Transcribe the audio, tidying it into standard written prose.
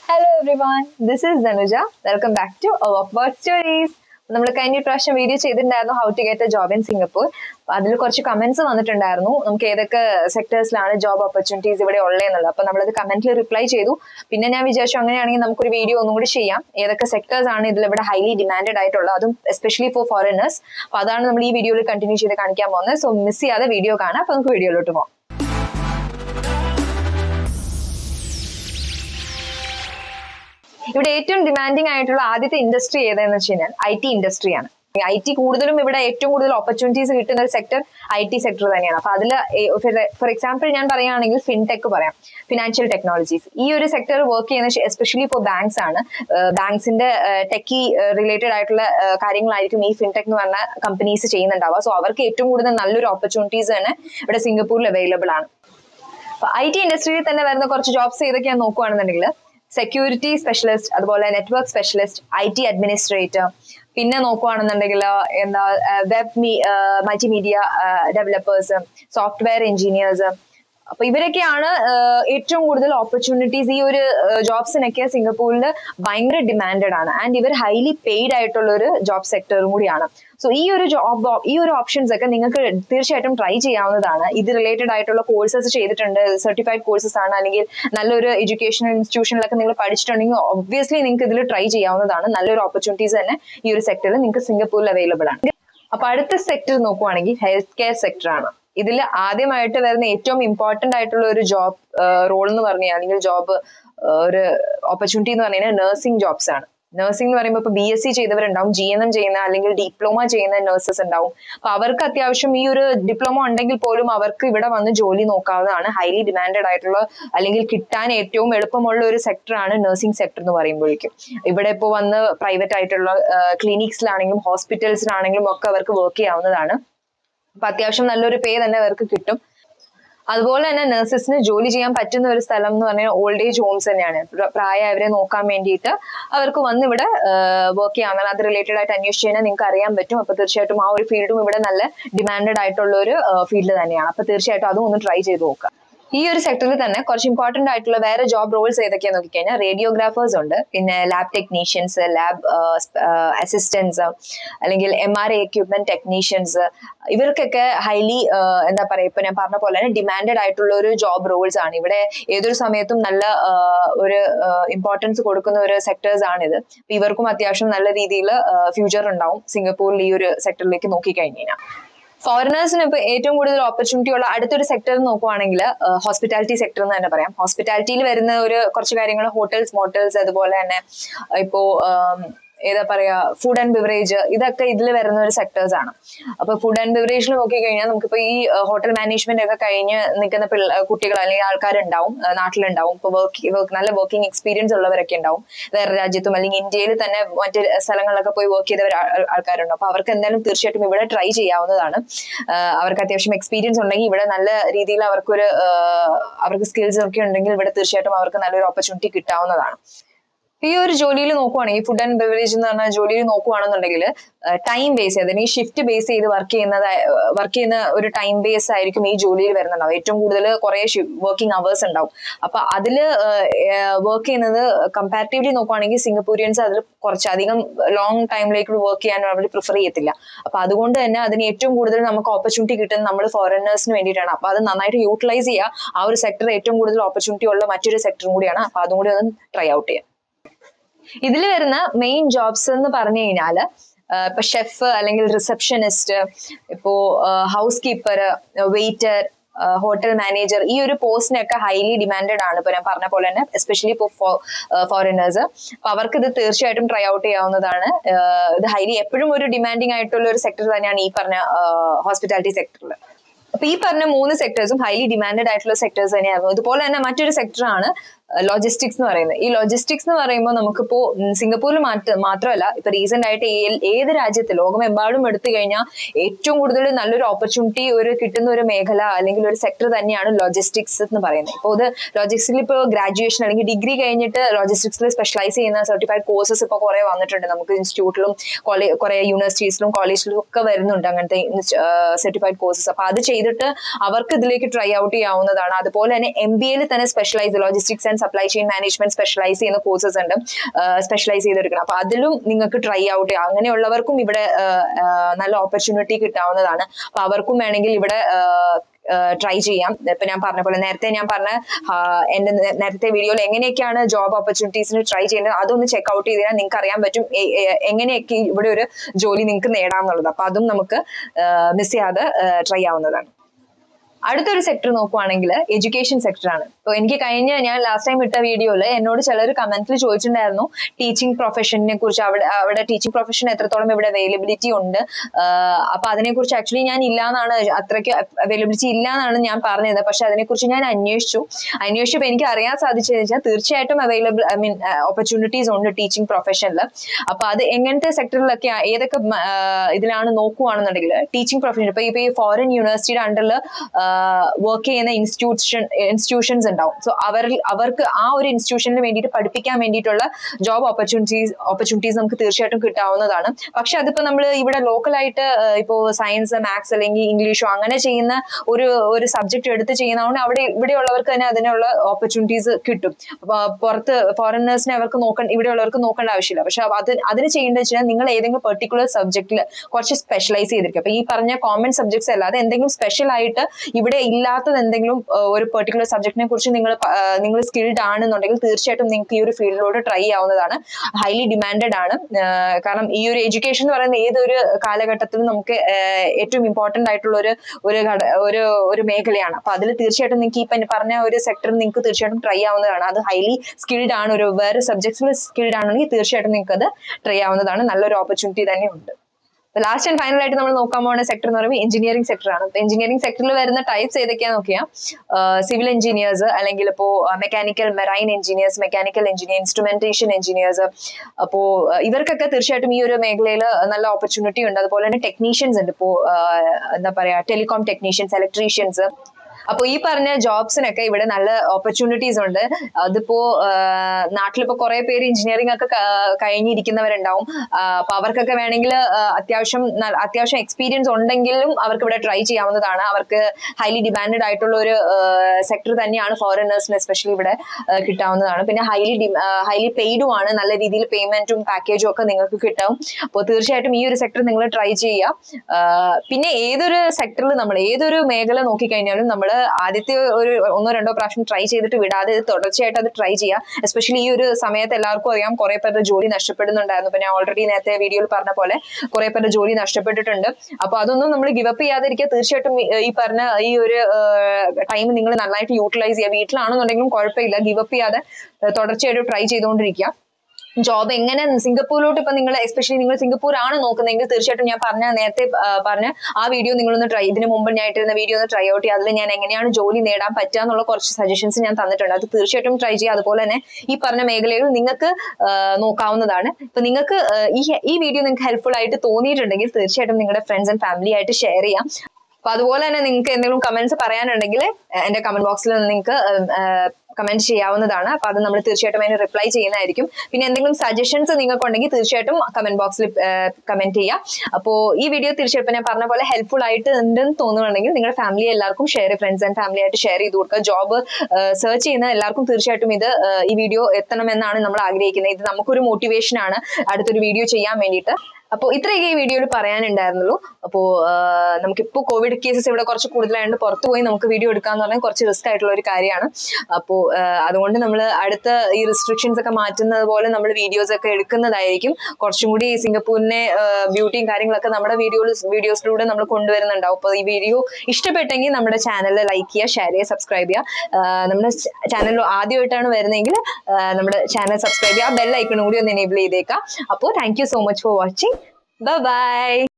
Hello everyone, this is Dhanuja. Welcome back to our Work Stories. നമ്മൾ കഴിഞ്ഞ പ്രാവശ്യം video ചെയ്തിട്ടുണ്ടായിരുന്നു how to get a job in Singapore. അതിൽ കുറച്ച് comments വന്നിട്ടുണ്ടായിരുന്നു, നമുക്ക് ഏതൊക്കെ സെക്ടേഴ്സിലാണ് ജോബ് ഓപ്പർച്യൂണിറ്റീസ് ഇവിടെ ഉള്ളതെന്നുള്ളത്. അപ്പൊ നമ്മളത് കമന്റിൽ റിപ്ലൈ ചെയ്തു. പിന്നെ ഞാൻ വിചാരിച്ചു അങ്ങനെയാണെങ്കിൽ നമുക്കൊരു വീഡിയോ ഒന്നും കൂടി ചെയ്യാം, ഏതൊക്കെ സെക്ടേഴ്സ് ആണ് ഇതിൽ ഇവിടെ ഹൈലി ഡിമാൻഡഡ് ആയിട്ടുള്ളത്, അതും എസ്പെഷ്യലി ഫോർ ഫോറിനേഴ്സ്. അപ്പൊ അതാണ് നമ്മൾ ഈ വീഡിയോയിൽ കണ്ടിന്യൂ ചെയ്ത് കാണിക്കാൻ പോകുന്നത്. സോ മിസ് ചെയ്യാതെ വീഡിയോ കാണാം. അപ്പൊ നമുക്ക് വീഡിയോയിലോട്ട് പോകാം. ഇവിടെ ഏറ്റവും ഡിമാൻഡിങ് ആയിട്ടുള്ള ആദ്യത്തെ ഇൻഡസ്ട്രി ഏതെന്ന് വെച്ച് കഴിഞ്ഞാൽ IT ഇൻഡസ്ട്രിയാണ്. IT കൂടുതലും ഇവിടെ ഏറ്റവും കൂടുതൽ ഓപ്പർച്യൂണിറ്റീസ് കിട്ടുന്ന ഒരു സെക്ടർ IT സെക്ടർ തന്നെയാണ്. അപ്പൊ അതിൽ ഫോർ എക്സാമ്പിൾ ഞാൻ പറയുകയാണെങ്കിൽ ഫിൻടെക് പറയാം, ഫിനാൻഷ്യൽ ടെക്നോളജീസ്. ഈ ഒരു സെക്ടർ വർക്ക് ചെയ്യുന്നത് എസ്പെഷ്യലി ഫോർ ബാങ്ക്സ് ആണ്. ബാങ്ക്സിന്റെ ടെക്കി റിലേറ്റഡ് ആയിട്ടുള്ള കാര്യങ്ങളായിരിക്കും ഈ ഫിൻടെക് എന്ന് പറഞ്ഞ കമ്പനീസ് ചെയ്യുന്നുണ്ടാവുക. സോ അവർക്ക് ഏറ്റവും കൂടുതൽ നല്ലൊരു ഓപ്പർച്യൂണിറ്റീസ് തന്നെ ഇവിടെ സിംഗപ്പൂരിൽ അവൈലബിൾ ആണ്. അപ്പൊ IT ഇൻഡസ്ട്രിയിൽ തന്നെ വരുന്ന കുറച്ച് ജോബ്സ് ഏതൊക്കെയാന്ന് നോക്കുകയാണെന്നുണ്ടെങ്കിൽ സെക്യൂരിറ്റി സ്പെഷ്യലിസ്റ്റ്, അതുപോലെ നെറ്റ്വർക്ക് സ്പെഷ്യലിസ്റ്റ്, IT അഡ്മിനിസ്ട്രേറ്റർ, പിന്നെ നോക്കുകയാണെന്നുണ്ടെങ്കിൽ എന്താ web multimedia developers, software engineers. അപ്പൊ ഇവരൊക്കെയാണ് ഏറ്റവും കൂടുതൽ ഓപ്പർച്യൂണിറ്റീസ്. ഈ ഒരു ജോബ്സിനൊക്കെ സിംഗപ്പൂരിൽ ഭയങ്കര ഡിമാൻഡഡ് ആണ്. ആൻഡ് ഇവർ ഹൈലി പെയ്ഡ് ആയിട്ടുള്ള ഒരു ജോബ് സെക്ടറും കൂടിയാണ്. സോ ഈ ഒരു ഓപ്ഷൻസ് ഒക്കെ നിങ്ങൾക്ക് തീർച്ചയായിട്ടും ട്രൈ ചെയ്യാവുന്നതാണ്. ഇത് റിലേറ്റഡ് ആയിട്ടുള്ള കോഴ്സസ് ചെയ്തിട്ടുണ്ട്, സർട്ടിഫൈഡ് കോഴ്സസ് ആണ്, അല്ലെങ്കിൽ നല്ലൊരു എഡ്യൂക്കേഷണൽ ഇൻസ്റ്റിറ്റ്യൂഷനിലൊക്കെ നിങ്ങൾ പഠിച്ചിട്ടുണ്ടെങ്കിൽ ഒബ്വിയസ്ലി നിങ്ങൾക്ക് ഇതിൽ ട്രൈ ചെയ്യാവുന്നതാണ്. നല്ലൊരു ഓപ്പർച്യൂണിറ്റീസ് തന്നെ ഈ ഒരു സെക്ടറിൽ നിങ്ങൾക്ക് സിംഗപ്പൂരിൽ അവൈലബിൾ ആണ്. അപ്പൊ അടുത്ത സെക്ടർ നോക്കുവാണെങ്കിൽ ഹെൽത്ത് കെയർ സെക്ടർ ആണ്. ഇതിൽ ആദ്യമായിട്ട് വരുന്ന ഏറ്റവും ഇമ്പോർട്ടന്റ് ആയിട്ടുള്ള ഒരു ജോബ് റോൾ എന്ന് പറഞ്ഞാൽ, അല്ലെങ്കിൽ ജോബ് ഒരു ഓപ്പർച്യൂണിറ്റി എന്ന് പറഞ്ഞാൽ നഴ്സിംഗ് ജോബ്സ് ആണ്. നഴ്സിംഗ് എന്ന് പറയുമ്പോൾ ഇപ്പൊ BSc ചെയ്തവരുണ്ടാവും, GNM ചെയ്യുന്ന അല്ലെങ്കിൽ ഡിപ്ലോമ ചെയ്യുന്ന നഴ്സസ് ഉണ്ടാവും. അപ്പൊ അവർക്ക് അത്യാവശ്യം ഈ ഒരു ഡിപ്ലോമ ഉണ്ടെങ്കിൽ പോലും അവർക്ക് ഇവിടെ വന്ന് ജോലി നോക്കാവുന്നതാണ്. ഹൈലി ഡിമാൻഡഡ് ആയിട്ടുള്ള അല്ലെങ്കിൽ കിട്ടാൻ ഏറ്റവും എളുപ്പമുള്ള ഒരു സെക്ടറാണ് നഴ്സിംഗ് സെക്ടർ എന്ന് പറയുമ്പോഴേക്കും. ഇവിടെ ഇപ്പോൾ വന്ന് പ്രൈവറ്റ് ആയിട്ടുള്ള ക്ലിനിക്സിലാണെങ്കിലും ഹോസ്പിറ്റൽസിലാണെങ്കിലും ഒക്കെ അവർക്ക് വർക്ക് ചെയ്യാവുന്നതാണ്. അപ്പൊ അത്യാവശ്യം നല്ലൊരു പേ തന്നെ അവർക്ക് കിട്ടും. അതുപോലെ തന്നെ നഴ്സസിന് ജോലി ചെയ്യാൻ പറ്റുന്ന ഒരു സ്ഥലം എന്ന് പറഞ്ഞാൽ ഓൾഡ് ഏജ് ഹോംസ് തന്നെയാണ്. പ്രായമായവരെ നോക്കാൻ വേണ്ടിയിട്ട് അവർക്ക് വന്ന് ഇവിടെ വർക്ക് ചെയ്യാവുന്നതാണ്. അത് റിലേറ്റഡ് ആയിട്ട് അന്വേഷിച്ച് കഴിഞ്ഞാൽ നിങ്ങൾക്ക് അറിയാൻ പറ്റും. അപ്പൊ തീർച്ചയായിട്ടും ആ ഒരു ഫീൽഡും ഇവിടെ നല്ല ഡിമാൻഡഡ് ആയിട്ടുള്ള ഒരു ഫീൽഡ് തന്നെയാണ്. അപ്പൊ തീർച്ചയായിട്ടും അതും ഒന്ന് ട്രൈ ചെയ്ത് നോക്കാം. ഈ ഒരു സെക്ടറിൽ തന്നെ കുറച്ച് ഇമ്പോർട്ടന്റ് ആയിട്ടുള്ള വേറെ ജോബ് റോൾസ് ഏതൊക്കെയാന്ന് നോക്കിക്കഴിഞ്ഞാൽ റേഡിയോഗ്രാഫേഴ്സ് ഉണ്ട്, പിന്നെ ലാബ് ടെക്നീഷ്യൻസ്, ലാബ് അസിസ്റ്റൻസ്, അല്ലെങ്കിൽ MRI എക്യുപ്മെന്റ് ടെക്നീഷ്യൻസ്. ഇവർക്കൊക്കെ ഹൈലി എന്താ പറയുക, ഇപ്പൊ ഞാൻ പറഞ്ഞ പോലെ തന്നെ ഡിമാൻഡഡ് ആയിട്ടുള്ള ഒരു ജോബ് റോൾസ് ആണ്. ഇവിടെ ഏതൊരു സമയത്തും നല്ല ഒരു ഇമ്പോർട്ടൻസ് കൊടുക്കുന്ന ഒരു സെക്ടേഴ്സ് ആണിത്. ഇവർക്കും അത്യാവശ്യം നല്ല രീതിയിൽ ഫ്യൂച്ചർ ഉണ്ടാവും സിംഗപ്പൂരിൽ ഈ ഒരു സെക്ടറിലേക്ക് നോക്കിക്കഴിഞ്ഞാൽ. ഫോറിനേഴ്സിന് ഇപ്പൊ ഏറ്റവും കൂടുതൽ ഓപ്പർച്യൂണിറ്റി ഉള്ള അടുത്തൊരു സെക്ടർ നോക്കുവാണെങ്കിൽ ഹോസ്പിറ്റാലിറ്റി സെക്ടർ എന്ന് തന്നെ പറയാം. ഹോസ്പിറ്റാലിറ്റിയിൽ വരുന്ന ഒരു കുറച്ച് കാര്യങ്ങൾ ഹോട്ടൽസ്, മോട്ടൽസ്, അതുപോലെ തന്നെ ഇപ്പോ ഏതാ പറയാ ഫുഡ് ആൻഡ് ബിവറേജ്, ഇതൊക്കെ ഇതിൽ വരുന്ന ഒരു സെക്ടേഴ്സ് ആണ്. അപ്പൊ ഫുഡ് ആൻഡ് ബിവറേജിൽ നോക്കിക്കഴിഞ്ഞാൽ നമുക്കിപ്പോ ഈ ഹോട്ടൽ മാനേജ്മെന്റ് ഒക്കെ കഴിഞ്ഞ് നിൽക്കുന്ന കുട്ടികൾ അല്ലെങ്കിൽ ആൾക്കാരുണ്ടാവും, നാട്ടിലുണ്ടാവും. ഇപ്പൊ നല്ല വർക്കിംഗ് എക്സ്പീരിയൻസ് ഉള്ളവരൊക്കെ ഉണ്ടാവും, വേറെ രാജ്യത്തും അല്ലെങ്കിൽ ഇന്ത്യയിൽ തന്നെ മറ്റു സ്ഥലങ്ങളിലൊക്കെ പോയി വർക്ക് ചെയ്ത ആൾക്കാരുണ്ടാവും. അപ്പൊ അവർക്ക് എന്തായാലും തീർച്ചയായിട്ടും ഇവിടെ ട്രൈ ചെയ്യാവുന്നതാണ്. അവർക്ക് അത്യാവശ്യം എക്സ്പീരിയൻസ് ഉണ്ടെങ്കിൽ ഇവിടെ നല്ല രീതിയിൽ അവർക്ക് സ്കിൽസ് ഒക്കെ ഉണ്ടെങ്കിൽ ഇവിടെ തീർച്ചയായിട്ടും അവർക്ക് നല്ലൊരു ഓപ്പർച്യൂണിറ്റി കിട്ടാവുന്നതാണ്. ഈ ഒരു ജോലിയിൽ നോക്കുവാണെങ്കിൽ ഫുഡ് ആൻഡ് ബെവറേജ് എന്ന് പറഞ്ഞ ജോലിയിൽ നോക്കുവാണെന്നുണ്ടെങ്കിൽ ടൈം ബേസ് ചെയ്ത് അല്ലെങ്കിൽ ഷിഫ്റ്റ് ബേസ് ചെയ്ത് വർക്ക് ചെയ്യുന്ന ഒരു ടൈം ബേസ് ആയിരിക്കും ഈ ജോലിയിൽ വരുന്നുണ്ടാവും. ഏറ്റവും കൂടുതൽ കുറെ വർക്കിംഗ് അവേഴ്സ് ഉണ്ടാവും. അപ്പൊ അതിൽ വർക്ക് ചെയ്യുന്നത് കമ്പാരിറ്റീവ്ലി നോക്കുവാണെങ്കിൽ സിംഗപ്പൂരിയൻസ് അതിൽ കുറച്ചധികം ലോങ് ടൈമിലേക്ക് വർക്ക് ചെയ്യാൻ അവർ പ്രിഫർ ചെയ്യത്തില്ല. അപ്പൊ അതുകൊണ്ട് തന്നെ അതിന് ഏറ്റവും കൂടുതൽ നമുക്ക് ഓപ്പർച്യൂണിറ്റി കിട്ടുന്നത് നമ്മൾ ഫോറിനേഴ്സിന് വേണ്ടിയിട്ടാണ്. അപ്പൊ അത് നന്നായിട്ട് യൂട്ടിലൈസ് ചെയ്യുക. ആ ഒരു സെക്ടർ ഏറ്റവും കൂടുതൽ ഓപ്പർച്യൂണിറ്റി ഉള്ള മറ്റൊരു സെക്ടറും കൂടിയാണ്. അപ്പൊ അതും കൂടി ഒന്ന് ട്രൈ ഔട്ട് ചെയ്യാം. ഇതിൽ വരുന്ന മെയിൻ ജോബ്സ് എന്ന് പറഞ്ഞു കഴിഞ്ഞാല് ഇപ്പൊ ഷെഫ് അല്ലെങ്കിൽ റിസപ്ഷനിസ്റ്റ്, ഇപ്പോ housekeeper, waiter, hotel manager, ഈ ഒരു പോസ്റ്റിനൊക്കെ ഹൈലി ഡിമാൻഡഡ് ആണ്. ഇപ്പൊ ഞാൻ പറഞ്ഞ പോലെ തന്നെ എസ്പെഷ്യലി ഇപ്പോൾ ഫോറിനേഴ്സ്. അപ്പൊ അവർക്ക് ഇത് തീർച്ചയായിട്ടും ട്രൈ ഔട്ട് ചെയ്യാവുന്നതാണ്. ഇത് ഹൈലി എപ്പോഴും ഒരു ഡിമാൻഡിങ് ആയിട്ടുള്ള ഒരു സെക്ടർ തന്നെയാണ് ഈ പറഞ്ഞ ഹോസ്പിറ്റാലിറ്റി സെക്ടറിൽ. അപ്പൊ ഈ പറഞ്ഞ 3 സെക്ടേഴ്സും ഹൈലി ഡിമാൻഡഡ് ആയിട്ടുള്ള സെക്ടേഴ്സ് തന്നെയായിരുന്നു. ഇതുപോലെ തന്നെ മറ്റൊരു സെക്ടറാണ് ലോജിസ്റ്റിക്സ് എന്ന് പറയുന്നത്. ഈ ലോജിസ്റ്റിക്സ് എന്ന് പറയുമ്പോൾ നമുക്കിപ്പോ സിംഗപ്പൂരിൽ മാത്രമല്ല, ഇപ്പൊ റീസെന്റ് ആയിട്ട് ഏത് രാജ്യത്ത് ലോകമെമ്പാടും എടുത്തു കഴിഞ്ഞാൽ ഏറ്റവും കൂടുതൽ നല്ലൊരു ഓപ്പർച്യൂണിറ്റി കിട്ടുന്ന ഒരു മേഖല അല്ലെങ്കിൽ ഒരു സെക്ടർ തന്നെയാണ് ലോജിസ്റ്റിക്സ് എന്ന് പറയുന്നത്. ഇപ്പോൾ ഇത് ലോജിസ്റ്റിക്സിൽ ഇപ്പോൾ ഗ്രാജുവേഷൻ അല്ലെങ്കിൽ ഡിഗ്രി കഴിഞ്ഞിട്ട് ലോജിസ്റ്റിക്സിൽ സ്പെഷ്യലൈസ് ചെയ്യുന്ന സർട്ടിഫൈഡ് കോഴ്സസ് ഇപ്പോൾ കുറെ വന്നിട്ടുണ്ട്. നമുക്ക് ഇൻസ്റ്റിറ്റ്യൂട്ടിലും കുറെ യൂണിവേഴ്സിറ്റീസിലും കോളേജിലും ഒക്കെ വരുന്നുണ്ട് അങ്ങനത്തെ സർട്ടിഫൈഡ് കോഴ്സസ്. അപ്പൊ അത് ചെയ്തിട്ട് അവർക്ക് ഇതിലേക്ക് ട്രൈ ഔട്ട് ചെയ്യാവുന്നതാണ്. അതുപോലെ തന്നെ MBA തന്നെ specialise logistics and management, supply chain management specialise ചെയ്യുന്ന കോഴ്സസ് ഉണ്ട്, സ്പെഷ്യലൈസ് ചെയ്തെടുക്കണം. അപ്പൊ അതിലും നിങ്ങൾക്ക് ട്രൈ ഔട്ട് ചെയ്യാം. അങ്ങനെയുള്ളവർക്കും ഇവിടെ നല്ല ഓപ്പർച്യൂണിറ്റി കിട്ടാവുന്നതാണ്. അപ്പൊ അവർക്കും വേണമെങ്കിൽ ഇവിടെ ട്രൈ ചെയ്യാം. ഇപ്പൊ ഞാൻ പറഞ്ഞ പോലെ നേരത്തെ ഞാൻ പറഞ്ഞ എന്റെ നേരത്തെ വീഡിയോയിൽ എങ്ങനെയൊക്കെയാണ് ജോബ് ഓപ്പർച്യൂണിറ്റീസിന് ട്രൈ ചെയ്യുന്നത് അതൊന്ന് ചെക്ക് ഔട്ട് ചെയ്താൽ നിങ്ങൾക്ക് അറിയാൻ പറ്റും എങ്ങനെയൊക്കെ ഇവിടെ ഒരു ജോലി നിങ്ങൾക്ക് നേടാമെന്നുള്ളത്. അപ്പൊ അതും നമുക്ക് മിസ് ചെയ്യാതെ ട്രൈ ആവുന്നതാണ്. അടുത്തൊരു സെക്ടർ നോക്കുവാണെങ്കിൽ എഡ്യൂക്കേഷൻ സെക്ടർ ആണ്. അപ്പോൾ എനിക്ക് ഞാൻ ലാസ്റ്റ് ടൈം ഇട്ട വീഡിയോയിൽ എന്നോട് ചിലർ കമന്റിൽ ചോദിച്ചിട്ടുണ്ടായിരുന്നു ടീച്ചിങ് പ്രൊഫഷനെ കുറിച്ച്. അവിടെ ടീച്ചിങ് പ്രൊഫഷൻ എത്രത്തോളം ഇവിടെ അവൈലബിലിറ്റി ഉണ്ട്. അപ്പൊ അതിനെക്കുറിച്ച് ആക്ച്വലി ഞാൻ ഇല്ലാന്നാണ്, അത്രയ്ക്ക് അവൈലബിലിറ്റി ഇല്ലാന്നാണ് ഞാൻ പറഞ്ഞത്. പക്ഷെ അതിനെക്കുറിച്ച് ഞാൻ അന്വേഷിച്ചപ്പോൾ എനിക്ക് അറിയാൻ സാധിച്ചതെന്ന് വെച്ചാൽ തീർച്ചയായിട്ടും ഓപ്പർച്യൂണിറ്റീസ് ഉണ്ട് ടീച്ചിങ് പ്രൊഫഷനിൽ. അപ്പൊ അത് എങ്ങനത്തെ സെക്ടറിലൊക്കെ ഏതൊക്കെ ഇതിലാണ് നോക്കുവാണെന്നുണ്ടെങ്കിൽ ടീച്ചിങ് പ്രൊഫഷൻ ഇപ്പൊ ഈ ഫോറിൻ യൂണിവേഴ്സിറ്റിയുടെ അണ്ടറിൽ വർക്ക് ചെയ്യുന്ന ഇൻസ്റ്റിറ്റ്യൂഷൻസ് ഉണ്ടാവും. സോ അവർക്ക് ആ ഒരു ഇൻസ്റ്റിറ്റ്യൂഷനിൽ വേണ്ടിയിട്ട് പഠിപ്പിക്കാൻ വേണ്ടിയിട്ടുള്ള ജോബ് ഓപ്പർച്യൂണിറ്റീസ് നമുക്ക് തീർച്ചയായിട്ടും കിട്ടാവുന്നതാണ്. പക്ഷെ അതിപ്പോ നമ്മൾ ഇവിടെ ലോക്കലായിട്ട് ഇപ്പോൾ സയൻസ്, മാത്സ് അല്ലെങ്കിൽ ഇംഗ്ലീഷോ അങ്ങനെ ചെയ്യുന്ന ഒരു സബ്ജക്ട് എടുത്ത് ചെയ്യുന്നതുകൊണ്ട് ഇവിടെയുള്ളവർക്ക് തന്നെ അതിനുള്ള ഓപ്പർച്യൂണിറ്റീസ് കിട്ടും. പുറത്ത് ഫോറിനേഴ്സിനെ ഇവിടെയുള്ളവർക്ക് നോക്കേണ്ട ആവശ്യമില്ല. പക്ഷെ അതിന് ചെയ്യേണ്ടത് വെച്ചാൽ നിങ്ങൾ ഏതെങ്കിലും പെർട്ടിക്കുലർ സബ്ജക്റ്റിൽ കുറച്ച് സ്പെഷ്യലൈസ് ചെയ്തിരിക്കും. അപ്പൊ ഈ പറഞ്ഞ കോമൺ സബ്ജക്ട്സ് അല്ലാതെ എന്തെങ്കിലും സ്പെഷ്യൽ ആയിട്ട് ഇവിടെ ഇല്ലാത്തത് എന്തെങ്കിലും ഒരു പെർട്ടിക്കുലർ സബ്ജക്റ്റിനെ കുറിച്ച് നിങ്ങൾ സ്കിൽഡ് ആണെന്നുണ്ടെങ്കിൽ തീർച്ചയായിട്ടും നിങ്ങൾക്ക് ഈ ഒരു ഫീൽഡിലോട്ട് ട്രൈ ചെയ്യാവുന്നതാണ്. ഹൈലി ഡിമാൻഡഡ് ആണ്. കാരണം ഈ ഒരു എഡ്യൂക്കേഷൻ എന്ന് പറയുന്ന ഏതൊരു കാലഘട്ടത്തിലും നമുക്ക് ഏറ്റവും ഇമ്പോർട്ടന്റ് ആയിട്ടുള്ള ഒരു മേഖലയാണ്. അപ്പൊ അതിൽ തീർച്ചയായിട്ടും നിങ്ങൾക്ക് ഈ പറഞ്ഞ ഒരു സെക്ടറിൽ നിങ്ങൾക്ക് തീർച്ചയായിട്ടും ട്രൈ ആവുന്നതാണ്. അത് ഹൈലി സ്കിൽഡ് ആണ്, വേറെ സബ്ജക്ട്സിൽ സ്കിൽഡ് ആണെങ്കിൽ തീർച്ചയായിട്ടും നിങ്ങൾക്ക് അത് ട്രൈ ആവുന്നതാണ്. നല്ലൊരു ഓപ്പർച്യൂണിറ്റി തന്നെ ഉണ്ട്. ലാസ്റ്റ് ആൻഡ് ഫൈനൽ ആയിട്ട് നമ്മൾ നോക്കാൻ പോകുന്ന സെക്ടർ എന്ന് പറയുമ്പോൾ എഞ്ചിനീയറിംഗ് സെക്ടർ ആണ്. എഞ്ചിനീയറിംഗ് സെക്ടറിൽ വരുന്ന ടൈപ്സ് ഏതൊക്കെയാണെന്ന് നോക്കിയാൽ സിവിൽ എഞ്ചിനീയേഴ്സ്, അല്ലെങ്കിൽ ഇപ്പോൾ mechanical marine engineers, mechanical engineer, instrumentation engineers. അപ്പോൾ ഇവർക്കൊക്കെ തീർച്ചയായിട്ടും ഈ ഒരു മേഖലയിൽ നല്ല ഓപ്പർച്യൂണിറ്റി ഉണ്ട്. അതുപോലെ തന്നെ ടെക്നീഷ്യൻസ് ഉണ്ട്. ഇപ്പോൾ എന്താ പറയാ, ടെലികോം ടെക്നീഷ്യൻസ്, ഇലക്ട്രീഷ്യൻസ്. അപ്പൊ ഈ പറഞ്ഞ ജോബ്സിനൊക്കെ ഇവിടെ നല്ല ഓപ്പർച്യൂണിറ്റീസ് ഉണ്ട്. അതിപ്പോ നാട്ടിലിപ്പോ കുറെ പേര് എഞ്ചിനീയറിംഗ് ഒക്കെ കഴിഞ്ഞിരിക്കുന്നവരുണ്ടാവും. അപ്പൊ അവർക്കൊക്കെ വേണമെങ്കിൽ അത്യാവശ്യം എക്സ്പീരിയൻസ് ഉണ്ടെങ്കിലും അവർക്ക് ഇവിടെ ട്രൈ ചെയ്യാവുന്നതാണ്. അവർക്ക് ഹൈലി ഡിമാൻഡഡ് ആയിട്ടുള്ള ഒരു സെക്ടർ തന്നെയാണ് ഫോറിനേഴ്സിന് എസ്പെഷ്യലി ഇവിടെ കിട്ടാവുന്നതാണ്. പിന്നെ ഹൈലി പെയ്ഡും ആണ്. നല്ല രീതിയിൽ പേയ്മെന്റും പാക്കേജും ഒക്കെ നിങ്ങൾക്ക് കിട്ടും. അപ്പോൾ തീർച്ചയായിട്ടും ഈ ഒരു സെക്ടർ നിങ്ങൾ ട്രൈ ചെയ്യുക. പിന്നെ ഏതൊരു സെക്ടറിൽ നമ്മൾ ഏതൊരു മേഖല നോക്കിക്കഴിഞ്ഞാലും നമ്മൾ ആദ്യത്തെ ഒരു 1-2 പ്രാവശ്യം ട്രൈ ചെയ്തിട്ട് വിടാതെ തുടർച്ചയായിട്ട് അത് ട്രൈ ചെയ്യുക. എസ്പെഷ്യലി ഈ ഒരു സമയത്ത് എല്ലാവർക്കും അറിയാം കുറെ പേരുടെ ജോലി നഷ്ടപ്പെടുന്നുണ്ടായിരുന്നു. പിന്നെ ഓൾറെഡി നേരത്തെ വീഡിയോയിൽ പറഞ്ഞ പോലെ കുറെ പേരുടെ ജോലി നഷ്ടപ്പെട്ടിട്ടുണ്ട്. അപ്പൊ അതൊന്നും നമ്മൾ ഗിവപ്പ് ചെയ്യാതിരിക്കുക. തീർച്ചയായിട്ടും ഈ പറഞ്ഞ ഈ ഒരു ടൈം നിങ്ങൾ നന്നായിട്ട് യൂട്ടിലൈസ് ചെയ്യുക. വീട്ടിലാണെന്നുണ്ടെങ്കിലും കുഴപ്പമില്ല, ഗിവപ്പ് ചെയ്യാതെ തുടർച്ചയായിട്ട് ട്രൈ ചെയ്തുകൊണ്ടിരിക്കുക. ജോബ് എങ്ങനെ സിംഗപ്പൂരിലോട്ട് ഇപ്പൊ എസ്പെഷ്യലി നിങ്ങൾ സിംഗപ്പൂർ ആണ് നോക്കുന്നതെങ്കിൽ തീർച്ചയായിട്ടും ഞാൻ നേരത്തെ പറഞ്ഞ ആ വീഡിയോ നിങ്ങളൊന്ന് ഇതിന് മുമ്പ് ഞാൻ ഇട്ടിരുന്ന വീഡിയോ ഒന്ന് ട്രൈ ഔട്ട് ചെയ്യുക. അതിൽ ഞാൻ എങ്ങനെയാണ് ജോലി നേടാൻ പറ്റുക എന്നുള്ള കുറച്ച് സജഷൻസ് ഞാൻ തന്നിട്ടുണ്ട്. അത് തീർച്ചയായിട്ടും ട്രൈ ചെയ്യുക. അതുപോലെ തന്നെ ഈ പറഞ്ഞ മേഖലയിൽ നിങ്ങൾക്ക് നോക്കാവുന്നതാണ്. ഇപ്പൊ നിങ്ങൾക്ക് ഈ വീഡിയോ നിങ്ങൾക്ക് ഹെൽപ്ഫുൾ ആയിട്ട് തോന്നിയിട്ടുണ്ടെങ്കിൽ തീർച്ചയായിട്ടും നിങ്ങളുടെ ഫ്രണ്ട്സ് ആൻഡ് ഫാമിലി ആയിട്ട് ഷെയർ ചെയ്യാം. അപ്പൊ അതുപോലെ തന്നെ നിങ്ങൾക്ക് എന്തെങ്കിലും കമന്റ്സ് പറയാനുണ്ടെങ്കിൽ എന്റെ കമന്റ് ബോക്സിൽ നിങ്ങൾക്ക് കമന്റ് ചെയ്യാവുന്നതാണ്. അപ്പൊ അത് നമ്മൾ തീർച്ചയായിട്ടും അതിന് റിപ്ലൈ ചെയ്യുന്നതായിരിക്കും. പിന്നെ എന്തെങ്കിലും സജഷൻസ് നിങ്ങൾക്ക് ഉണ്ടെങ്കിൽ തീർച്ചയായിട്ടും കമന്റ് ബോക്സിൽ കമന്റ് ചെയ്യാം. അപ്പോൾ ഈ വീഡിയോ തീർച്ചയായിട്ടും ഞാൻ പറഞ്ഞ പോലെ ഹെൽപ്ഫുൾ ആയിട്ട് ഉണ്ടെന്ന് തോന്നുന്നുണ്ടെങ്കിൽ നിങ്ങളുടെ ഫാമിലി എല്ലാവർക്കും ഫ്രണ്ട്സ് ആൻഡ് ഫാമിലി ആയിട്ട് ഷെയർ ചെയ്ത് കൊടുക്കുക. ജോബ് സെർച്ച് ചെയ്യുന്ന എല്ലാവർക്കും തീർച്ചയായിട്ടും ഈ വീഡിയോ എത്തണമെന്നാണ് നമ്മൾ ആഗ്രഹിക്കുന്നത്. ഇത് നമുക്കൊരു മോട്ടിവേഷൻ ആണ് അടുത്തൊരു വീഡിയോ ചെയ്യാൻ വേണ്ടിയിട്ട്. അപ്പോൾ ഇത്രയൊക്കെ ഈ വീഡിയോയിൽ പറയാനുണ്ടായിരുന്നുള്ളൂ. അപ്പോൾ നമുക്കിപ്പോൾ കോവിഡ് കേസസ് ഇവിടെ കുറച്ച് കൂടുതലായതുകൊണ്ട് പുറത്തു പോയി നമുക്ക് വീഡിയോ എടുക്കാന്ന് പറഞ്ഞാൽ കുറച്ച് റിസ്ക് ആയിട്ടുള്ള ഒരു കാര്യമാണ്. അപ്പോൾ അതുകൊണ്ട് നമ്മൾ അടുത്ത ഈ റെസ്ട്രിക്ഷൻസ് ഒക്കെ മാറ്റുന്നത് പോലെ നമ്മൾ വീഡിയോസ് ഒക്കെ എടുക്കുന്നതായിരിക്കും. കുറച്ചും കൂടി സിംഗപ്പൂരിനെ ബ്യൂട്ടിയും കാര്യങ്ങളൊക്കെ നമ്മുടെ വീഡിയോസിലൂടെ നമ്മൾ കൊണ്ടുവരുന്നുണ്ടാവും. അപ്പോൾ ഈ വീഡിയോ ഇഷ്ടപ്പെട്ടെങ്കിൽ നമ്മുടെ ചാനൽ ലൈക്ക് ചെയ്യുക, ഷെയർ ചെയ്യുക, സബ്സ്ക്രൈബ് ചെയ്യുക. നമ്മുടെ ചാനൽ ആദ്യമായിട്ടാണ് വരുന്നതെങ്കിൽ നമ്മുടെ ചാനൽ സബ്സ്ക്രൈബ് ചെയ്യുക, ബെൽ ഐക്കണും കൂടി ഒന്ന് എനേബിൾ ചെയ്തേക്കാം. അപ്പോൾ thank you so much for watching. Bye bye.